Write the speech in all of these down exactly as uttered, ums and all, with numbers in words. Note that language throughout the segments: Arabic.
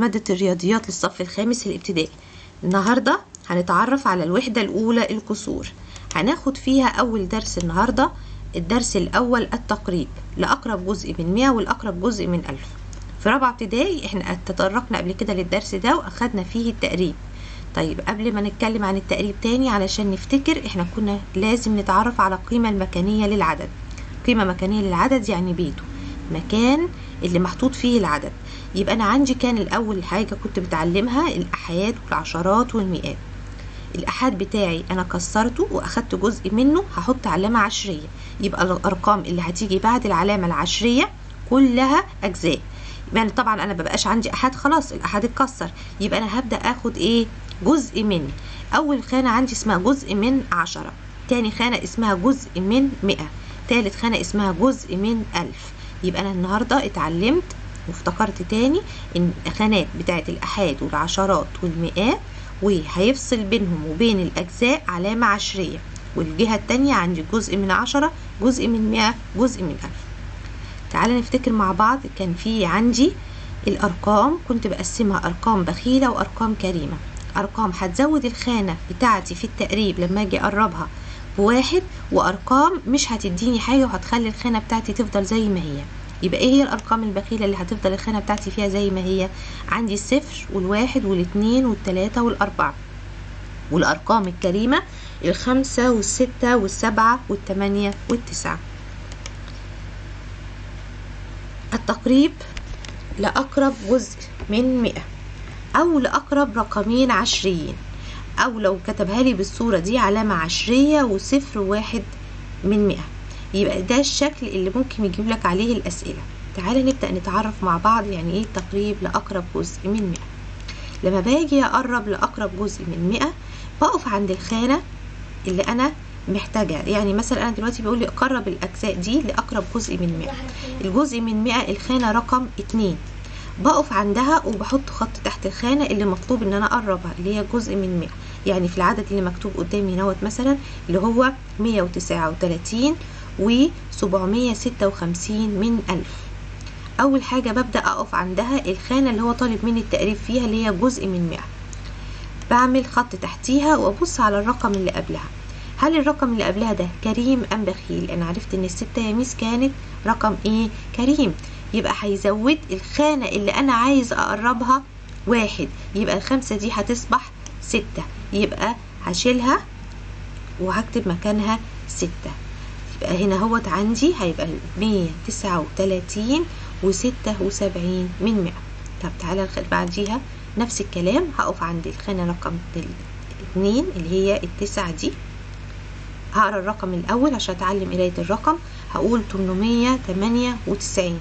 مادة الرياضيات للصف الخامس الابتدائي. النهاردة هنتعرف على الوحدة الأولى الكسور. هناخد فيها أول درس النهاردة، الدرس الأول التقريب لأقرب جزء من مئة والأقرب جزء من ألف. في رابعة ابتدائي احنا تطرقنا قبل كده للدرس ده وأخدنا فيه التقريب. طيب قبل ما نتكلم عن التقريب تاني علشان نفتكر، احنا كنا لازم نتعرف على القيمة المكانية للعدد. قيمة مكانية للعدد يعني بيته، مكان اللي محطوط فيه العدد. يبقى انا عندي كان الاول حاجة كنت بتعلمها الأحاد والعشرات والمئات. الأحاد بتاعي انا كسرته واخدت جزء منه، هحط علامة عشرية، يبقى الارقام اللي هتيجي بعد العلامة العشرية كلها اجزاء. يعني طبعا انا مبقاش عندي احاد، خلاص الاحاد اتكسر، يبقى انا هبدأ اخد ايه؟ جزء من. اول خانة عندي اسمها جزء من عشرة، تاني خانة اسمها جزء من مئة، تالت خانة اسمها جزء من ألف. يبقى أنا النهاردة اتعلمت وافتكرت تاني إن الخانات بتاعت الأحاد والعشرات والمئات، وهيفصل بينهم وبين الأجزاء علامة عشرية، والجهة التانية عندي جزء من عشرة، جزء من مئة، جزء من ألف. تعالى نفتكر مع بعض. كان في عندي الأرقام كنت بقسمها أرقام بخيلة وأرقام كريمة. أرقام هتزود الخانة بتاعتي في التقريب لما أجي أقربها بواحد، وارقام مش هتديني حاجه وهتخلي الخانه بتاعتي تفضل زي ما هي. يبقى ايه هي الارقام البخيله اللي هتفضل الخانه بتاعتي فيها زي ما هي؟ عندي الصفر والواحد والاثنين والثلاثه والاربعه. والارقام الكريمه الخمسه والسته والسبعه والثمانيه والتسعه. التقريب لاقرب جزء من مئة، او لاقرب رقمين عشريين، او لو كتبها لي بالصورة دي علامة عشرية وصفر واحد من مئة. يبقى ده الشكل اللي ممكن يجيب لك عليه الاسئلة. تعالى نبدأ نتعرف مع بعض يعني ايه تقريب لاقرب جزء من مئة. لما باجي اقرب لاقرب جزء من مئة بقف عند الخانة اللي انا محتاجها. يعني مثلا انا دلوقتي بيقول لي اقرب الاجزاء دي لاقرب جزء من مئة. الجزء من مئة الخانة رقم اتنين، بقف عندها وبحط خط تحت الخانة اللي مطلوب ان انا اقربها، اللي هي جزء من مئة. يعني في العدد اللي مكتوب قدامي نوت مثلا اللي هو مئة وتسعة وثلاثين وسبعمئة وستة وخمسين من ألف. أول حاجة ببدأ أقف عندها الخانة اللي هو طالب مني التقريب فيها اللي هي جزء من مئة. بعمل خط تحتيها وأبص على الرقم اللي قبلها. هل الرقم اللي قبلها ده كريم أم بخيل؟ أنا عرفت إن الستة يا ميس كانت رقم إيه؟ كريم. يبقى هيزود الخانة اللي أنا عايز أقربها واحد، يبقى الخمسة دي هتصبح ستة، يبقى هشيلها وهكتب مكانها ستة. يبقى هنا هوت عندي هيبقى مئة وتسعة وثلاثين وستة وسبعين من مئة. طب تعالى بعديها نفس الكلام، هقف عند الخانة رقم اتنين اللي هي التسعة دي. هقرا الرقم الأول عشان أتعلم قراية الرقم. هقول تمنمية وتمانية وتسعين.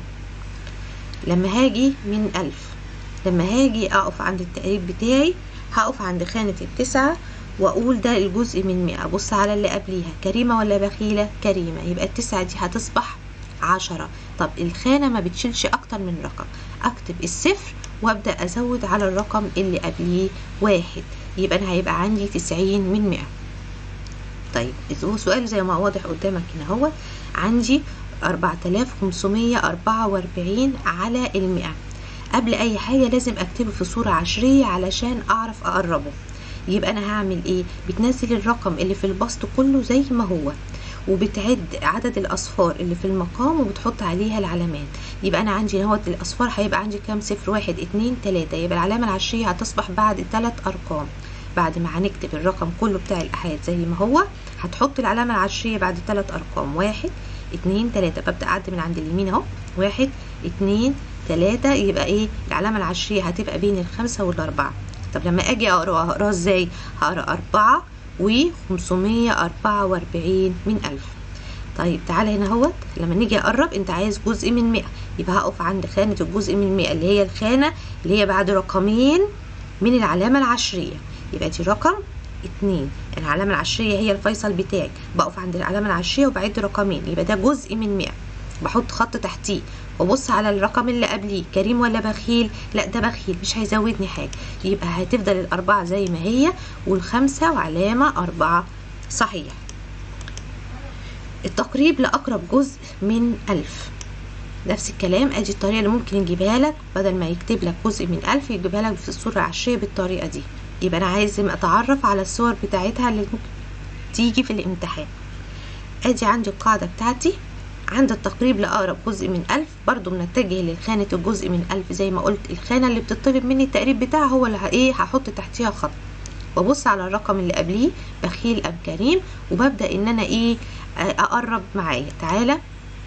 لما هاجي من ألف، لما هاجي أقف عند التقريب بتاعي هقف عند خانة التسعة واقول ده الجزء من مئة. ابص على اللي قبليها كريمة ولا بخيلة؟ كريمة، يبقى التسعة دي هتصبح عشرة. طب الخانة ما بتشيلش اكتر من رقم، اكتب الصفر وابدأ ازود على الرقم اللي قبليه واحد، يبقى انا هيبقى عندي تسعين من مئة. طيب سؤال زي ما واضح قدامك هنا، هو عندي أربعة آلاف وخمسمية وأربعة وأربعين على المئة. قبل اي حاجة لازم اكتبه في صورة عشرية علشان اعرف اقربه. يبقى انا هعمل ايه؟ بتنزل الرقم اللي في البسط كله زي ما هو، وبتعد عدد الاصفار اللي في المقام وبتحط عليها العلامات. يبقى انا عندي اهوت الاصفار هيبقى عندي كام؟ صفر واحد اتنين تلاتة. يبقى العلامة العشرية هتصبح بعد ثلاث ارقام. بعد ما هنكتب الرقم كله بتاع الاحاد زي ما هو، هتحط العلامة العشرية بعد ثلاث ارقام، واحد اتنين تلاتة. ببدأ اعد من عند اليمين اهو، واحد اتنين تلاتة. يبقى ايه؟ العلامة العشرية هتبقى بين الخمسة والاربعة. طب لما اجي اقرا اقرا ازاي؟ هقرا أربعة وخمسمية وأربعة وأربعين من ألف. طيب تعالى هنا اهوت، لما نيجي اقرب انت عايز جزء من مئة، يبقى هقف عند خانة الجزء من مئة اللي هي الخانة اللي هي بعد رقمين من العلامة العشرية. يبقى دي رقم اتنين، العلامة العشرية هي الفيصل بتاعي. بقف عند العلامة العشرية وبعد رقمين، يبقى ده جزء من مئة. بحط خط تحتيه وبص على الرقم اللي قبليه كريم ولا بخيل؟ لا ده بخيل، مش هيزودني حاجة. يبقى هتفضل الأربعة زي ما هي والخمسة وعلامة أربعة صحيح. التقريب لأقرب جزء من ألف. نفس الكلام ادي الطريقة اللي ممكن يجيبها لك، بدل ما يكتب لك جزء من ألف يجيبها لك في الصورة العشرية بالطريقة دي. يبقى انا عايزة اتعرف على الصور بتاعتها اللي ممكن تيجي في الامتحان. ادي عندي القاعدة بتاعتي، عند التقريب لأقرب جزء من ألف برضو بنتجه لخانة الجزء من ألف زي ما قلت، الخانة اللي بتطلب مني التقريب بتاعها هو اللي ايه هحط تحتيها خط، وابص على الرقم اللي قبليه بخيل ام كريم، وببدأ ان انا ايه اقرب معايا. تعالى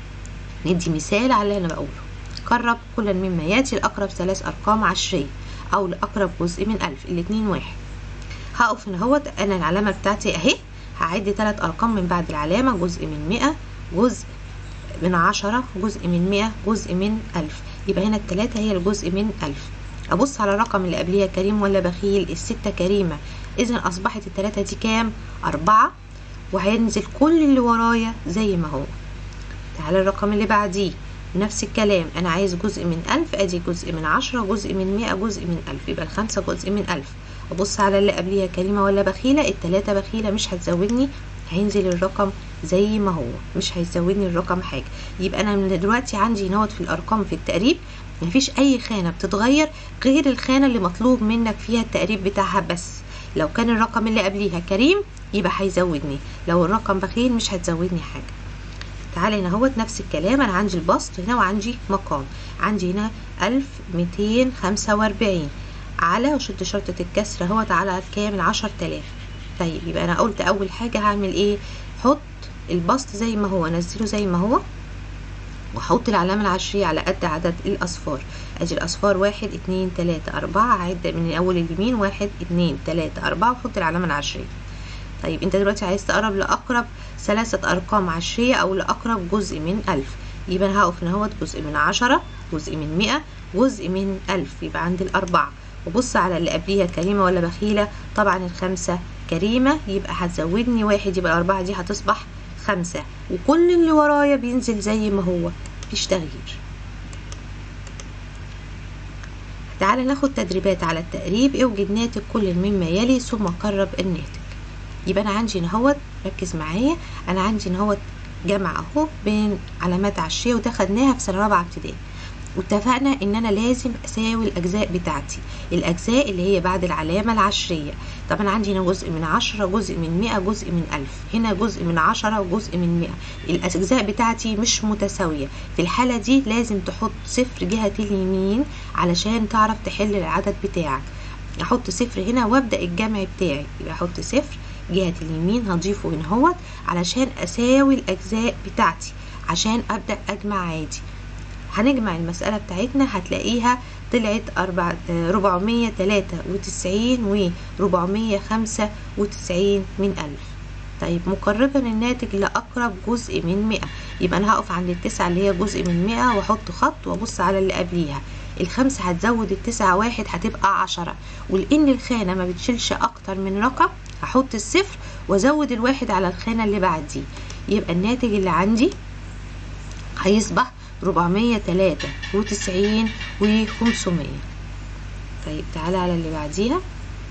ندي مثال على اللي انا بقوله. قرب كل مما ياتي لأقرب ثلاث ارقام عشرية او لأقرب جزء من ألف، الاتنين واحد. هقف هنا اهوت، انا العلامة بتاعتي اهي، هعد ثلاث ارقام من بعد العلامة، جزء من مئة، جزء من عشرة، جزء من مئة، جزء من ألف. يبقى هنا التلاتة هي الجزء من ألف. ابص على الرقم اللي قبليها كريم ولا بخيل، الستة كريمة، اذا اصبحت التلاتة دي كام؟ اربعة، وهينزل كل اللي ورايا زي ما هو. تعالى الرقم اللي بعديه نفس الكلام، انا عايز جزء من ألف، ادي جزء من عشرة، جزء من مئة، جزء من ألف، يبقى الخمسة جزء من ألف. ابص على اللي قبليها كريمة ولا بخيلة، التلاتة بخيلة، مش هتزودني، هينزل الرقم زي ما هو، مش هيزودني الرقم حاجة. يبقى انا من دلوقتي عندي نوت في الارقام في التقريب مفيش اي خانة بتتغير غير الخانة اللي مطلوب منك فيها التقريب بتاعها بس. لو كان الرقم اللي قبليها كريم يبقى هيزودني، لو الرقم بخيل مش هتزودني حاجة. تعالى هنا اهوت نفس الكلام، انا عندي البسط هنا وعندي مقام، عندي هنا ألف ميتين خمسة وأربعين على وشد شرطة الكسر اهوت على كام؟ العشر تلاف. طيب يبقى انا قلت اول حاجة هعمل ايه؟ حط البسط زي ما هو، انزله زي ما هو، واحط العلامة العشرية على قد عدد الاصفار. ادي الاصفار واحد اتنين تلاتة اربعة، هعد من اول اليمين واحد اتنين تلاتة اربعة واحط العلامة العشرية. طيب انت دلوقتي عايز تقرب لاقرب ثلاثة ارقام عشرية او لاقرب جزء من ألف، يبقى انا هقف هنا اهوت جزء من عشرة، جزء من مئة، جزء من ألف، يبقى عندي الاربعة. وبص على اللي قبليها كريمة ولا بخيلة، طبعا الخمسة كريمة، يبقى هتزودني واحد، يبقى الاربعة دي هتصبح خمسة، وكل اللي ورايا بينزل زي ما هو، مفيش تغيير. تعالى ناخد تدريبات على التقريب. اوجد ناتج كل مما يلي ثم قرب الناتج. يبقى انا عندي اهوت، ركز معايا، انا عندي اهوت جمع اهو بين علامات عشرية، وده خدناها في سنه رابعه ابتدائي، واتفقنا ان انا لازم اساوي الاجزاء بتاعتي، الاجزاء اللي هي بعد العلامه العشريه. طب انا عندي هنا جزء من عشرة، جزء من مئة، جزء من ألف، هنا جزء من عشرة وجزء من مئة، الاجزاء بتاعتي مش متساويه. في الحاله دي لازم تحط صفر جهه اليمين علشان تعرف تحل العدد بتاعك. احط صفر هنا وابدا الجمع بتاعي، يبقى احط صفر جهة اليمين هضيفه هنا اهوت علشان اساوي الاجزاء بتاعتي، عشان ابدأ اجمع عادي. هنجمع المسألة بتاعتنا هتلاقيها طلعت ربعمية تلاتة وتسعين وربعمية خمسة وتسعين من ألف. طيب مقربا الناتج لأقرب جزء من مئة، يبقى أنا هقف عند التسعة اللي هي جزء من مئة وأحط خط وأبص على اللي قبليها. الخمسة هتزود التسعة واحد هتبقى عشرة، ولأن الخانة ما بتشيلش أكتر من رقم هحط الصفر وأزود الواحد على الخانة اللي بعديه، يبقى الناتج اللي عندي هيصبح ربعمية تلاتة وتسعين وخمسمية. طيب تعالى على اللي بعديها.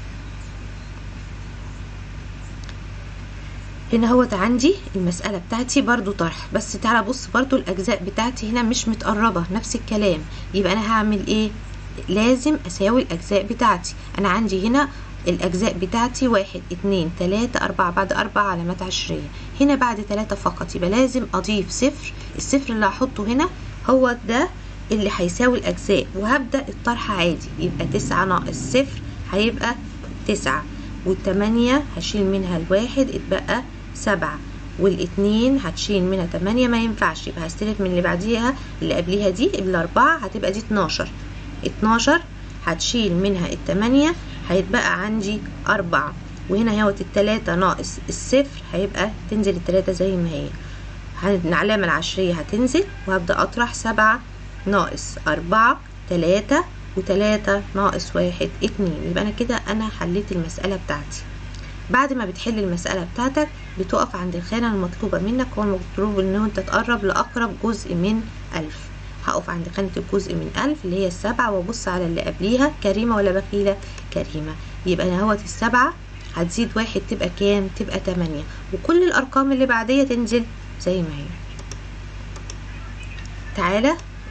هنا هوت عندي المسألة بتاعتي برضو طرح، بس تعالى بص برضو الأجزاء بتاعتي هنا مش متقربة، نفس الكلام. يبقى أنا هعمل إيه؟ لازم أساوي الأجزاء بتاعتي. أنا عندي هنا الأجزاء بتاعتي واحد اتنين تلاتة أربعة، بعد أربع علامات عشرية، هنا بعد تلاتة فقط، يبقى لازم أضيف صفر. الصفر اللي هحطه هنا هو ده اللي هيساوي الأجزاء، وهبدأ الطرح عادي. يبقى تسعة ناقص صفر هيبقى تسعة، والتمانية هشيل منها الواحد اتبقى سبعة، والاتنين هتشيل منها تمانية ما ينفعش، يبقى هستلف من اللي بعديها اللي قبليها دي الأربعة هتبقى دي اتناشر، اتناشر هتشيل منها التمانية هيتبقى عندي أربعة، وهنا هوت التلاتة ناقص الصفر هيبقى تنزل التلاتة زي ما هي، العلامة العشرية هتنزل وهبدأ أطرح. سبعة ناقص أربعة تلاتة، وتلاتة ناقص واحد اتنين. يبقى أنا كده أنا حليت المسألة بتاعتي. بعد ما بتحل المسألة بتاعتك بتقف عند الخانة المطلوبة منك، هو المطلوب إن أنت تقرب لأقرب جزء من ألف. هقف عند خانة الجزء من ألف اللي هي السبعة، وابص على اللي قبليها كريمة ولا بخيلة؟ كريمة. يبقى أنا هوت السبعة هتزيد واحد تبقى كام؟ تبقى تمانية، وكل الأرقام اللي بعدية تنزل زي ما هي. تعالى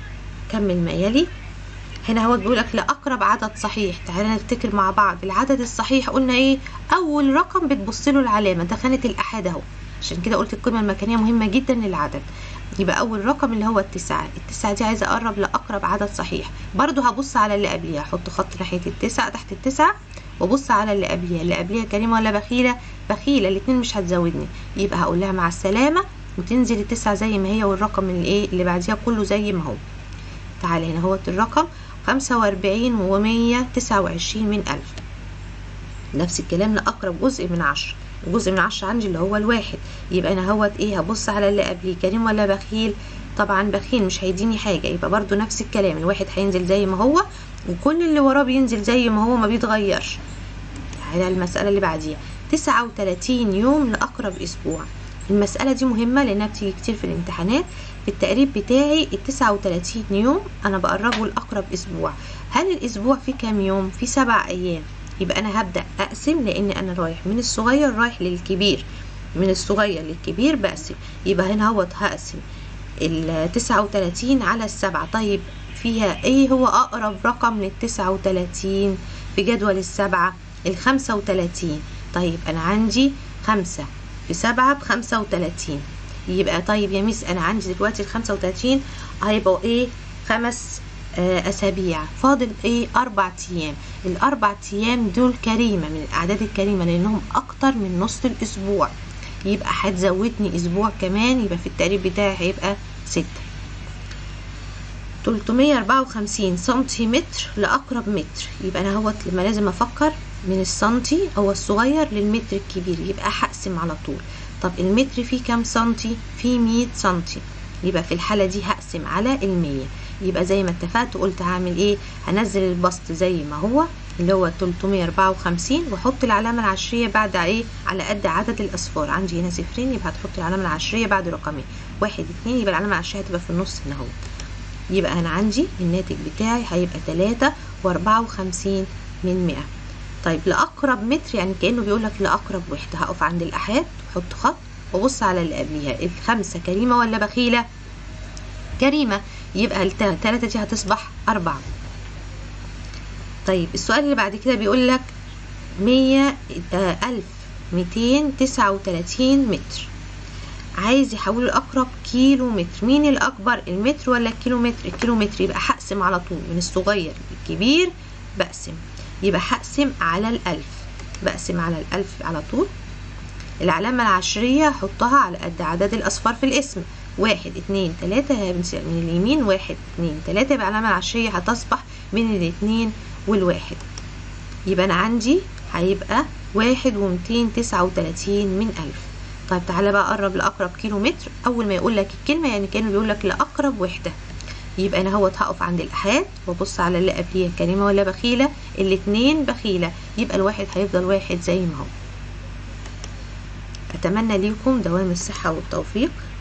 كمل ما يلي. هنا هو بيقول لك لأقرب عدد صحيح. تعالى نفتكر مع بعض العدد الصحيح قلنا ايه؟ اول رقم بتبص له العلامه، ده خانه الاحاد اهو، عشان كده قلت القيمه المكانيه مهمه جدا للعدد. يبقى اول رقم اللي هو التسعة، التسعة دي عايزه اقرب لاقرب عدد صحيح، برضو هبص على اللي قبليها، احط خط ناحيه التسعة تحت التسعة وابص على اللي قبليها، اللي قبليها كريمه ولا بخيله؟ بخيله، الاتنين مش هتزودني، يبقى هقول لها مع السلامه وتنزل التسعة زي ما هي والرقم اللي ايه اللي بعديها كله زي ما هو. تعالى هنا هو الرقم خمسة وأربعين ومية تسعة وعشرين من ألف. نفس الكلام لأقرب جزء من عشرة، الجزء من عشرة عندي اللي هو الواحد، يبقى أنا هوت إيه؟ هبص على اللي قبليه كريم ولا بخيل؟ طبعا بخيل مش هيديني حاجة، يبقى برضو نفس الكلام، الواحد هينزل زي ما هو وكل اللي وراه بينزل زي ما هو ما بيتغيرش. على المسألة اللي بعديها تسعة وتلاتين يوم لأقرب أسبوع. المسألة دي مهمة لأنها بتيجي كتير في الامتحانات. في التقريب بتاعي التسعة وتلاتين يوم أنا بقربه لأقرب أسبوع. هل الأسبوع فيه كام يوم؟ فيه سبع أيام، يبقى أنا هبدأ أقسم لأن أنا رايح من الصغير رايح للكبير، من الصغير للكبير بقسم. يبقى هنا هو هقسم التسعة وتلاتين على السبعة. طيب فيها إيه هو أقرب رقم للتسعة وتلاتين في جدول السبعة؟ الخمسة وتلاتين. طيب أنا عندي خمسة في سبعة بخمسة وتلاتين، يبقى طيب يا ميس أنا عندي دلوقتي الخمسة وتلاتين هيبقوا إيه؟ خمس آه أسابيع، فاضل إيه؟ أربع أيام. الأربع أيام دول كريمة من الأعداد الكريمة لأنهم أكتر من نص الأسبوع، يبقى هتزودني أسبوع كمان، يبقى في التقريب بتاعي هيبقى ستة. تلتمية وأربعة وخمسين سنتيمتر لأقرب متر، يبقى أنا هوت لما لازم أفكر من السنتي هو الصغير للمتر الكبير، يبقى هقسم على طول. طب المتر فيه كام سنتي؟ فيه مية سنتي، يبقى في الحالة دي هقسم على المية. يبقى زي ما اتفقت قلت هعمل ايه؟ هنزل البسط زي ما هو اللي هو تلتمية وأربعة وخمسين واحط العلامة العشرية بعد ايه؟ على قد عدد الاصفار. عندي هنا صفرين يبقى هتحط العلامة العشرية بعد رقمين، واحد اتنين يبقى العلامة العشرية هتبقى في النص هنا اهو. يبقى انا عندي الناتج بتاعي هيبقى تلاتة وأربعة وخمسين من مئة. طيب لأقرب متر يعني كأنه بيقول لك لأقرب وحدة، هقف عند الأحاد واحط خط وابص على اللي قبليها. الخمسة كريمة ولا بخيلة؟ كريمة، يبقى التلاتة دي هتصبح أربعة. طيب السؤال اللي بعد كده بيقول لك مية ألف ميتين تسعة وتلاتين متر، عايز يحوله لأقرب كيلو متر. مين الأكبر، المتر ولا الكيلو متر؟ الكيلو متر، يبقى هقسم على طول من الصغير للكبير بقسم، يبقى هقسم على الألف، بقسم على الألف على طول. العلامة العشرية هحطها على قد عدد الأصفار في الاسم، واحد اتنين تلاتة من اليمين، واحد اتنين تلاتة، يبقى العلامة العشرية هتصبح من الاتنين والواحد، يبقى أنا عندي هيبقى واحد ومتين تسعة وتلاتين من ألف. طيب تعالى بقى أقرب لأقرب كيلو متر. أول ما يقول لك الكلمة يعني كأنه بيقول لك لأقرب وحدة، يبقى أنا هو هقف عند الأحاد وابص على اللي قبليها كريمة ولا بخيلة؟ الاتنين بخيلة، يبقى الواحد هيفضل واحد زي ما هو. أتمنى ليكم دوام الصحة والتوفيق.